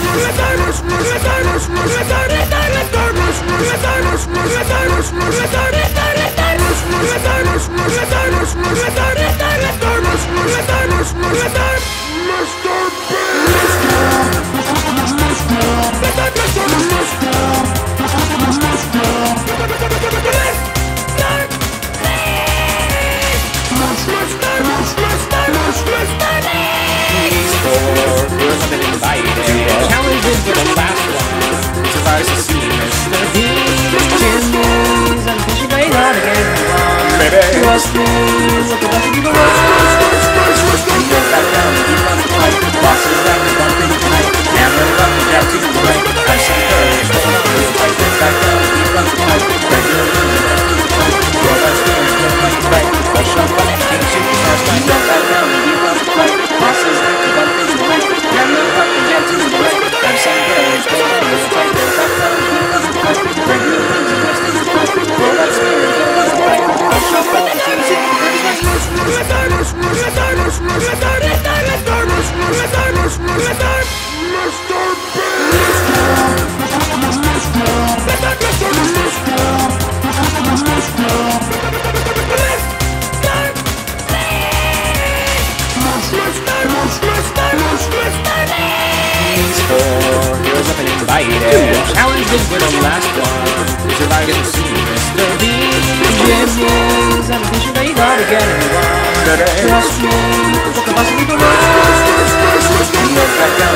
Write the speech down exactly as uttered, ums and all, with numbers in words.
Challenges for the last one. Survives to see Mister Beast. Jimmy's and fishing going on again. Baby, trust me, look at that you go on. You get back down, you run the fight. Bosses down, you run things tonight. Jam it up, you jab to the right. I see her, hold on, you fight. Get back down, you run the fight. Regular room, you run things tonight. Your best friend, you run the fight. Rush up, but you can't shoot the stars. You get back down, you run the fight. Bosses down, you run things tonight. Jam it up, you jab to the right. I'm saying girls, go on, you fight. Get back down, you run the fight. Regular room, you run things tonight. Your best friend, you run the fight. Rush up, but you can't shoot the Challenges for the last one. Survive to see Mister Beast. Jimmy's and fishing they got again. Trust me, look at us, we go on.